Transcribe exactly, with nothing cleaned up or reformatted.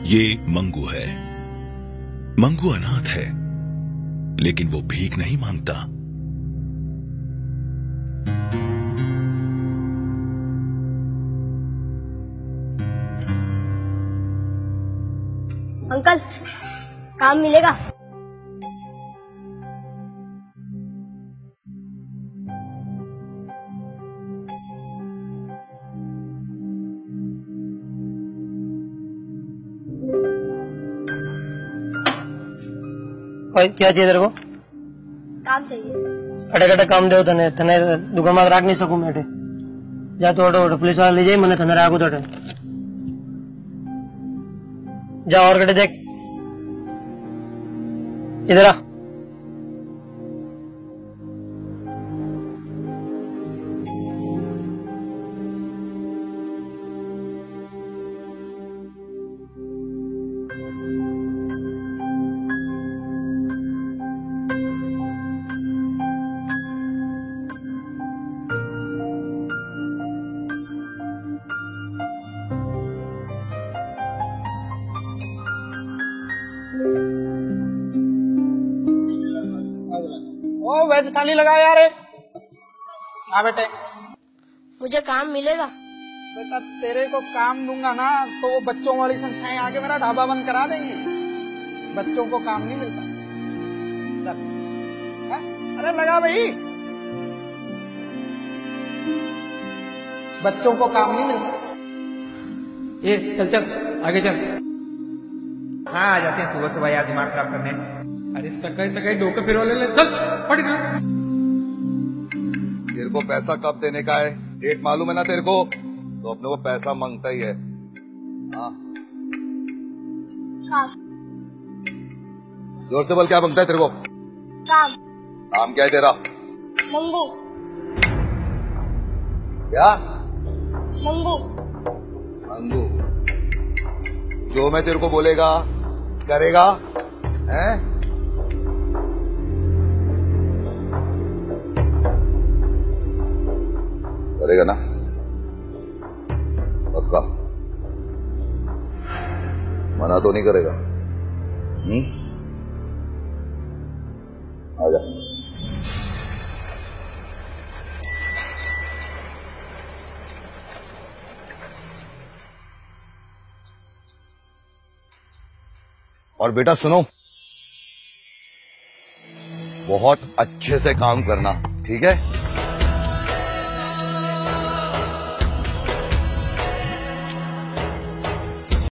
ये मंगू है। मंगू अनाथ है, लेकिन वो भीख नहीं मांगता। अंकल, काम मिलेगा? क्या चाहिए तेरे को? काम चाहिए। अटे कटे काम दे तने तने दुकान में रख नहीं सकूं मैं। जा तो ऑटो पुलिस वाला ले जाए मैंने तने राखू तो जा और कटे देख इधर आ। ओ वैसे थाली लगा यार। हाँ बेटे, मुझे काम मिलेगा? बेटा तेरे को काम दूंगा ना तो वो बच्चों वाली संस्थाएं आके मेरा ढाबा बंद करा देंगी। बच्चों को काम नहीं मिलता। चल, है? अरे लगा भाई, बच्चों को काम नहीं मिलता। ये चल चल आगे चल। हाँ आ जाते हैं सुबह सुबह यार, दिमाग खराब करने। अरे सकाई सकाई डोके फिरवा ले, चल पड़ गया। तेरे को पैसा कब देने का है, डेट मालूम है ना तेरे को? तो अपने को पैसा मांगता ही है। हाँ काम। जोर से बोल, क्या मांगता है तेरे को? काम। काम क्या है तेरा? मंगू। क्या? मंगू। मंगू। जो मैं तेरे को बोलेगा करेगा हैं? करेगा ना पक्का? मना तो नहीं करेगा? हम्म, आजा। और बेटा सुनो, बहुत अच्छे से काम करना, ठीक है?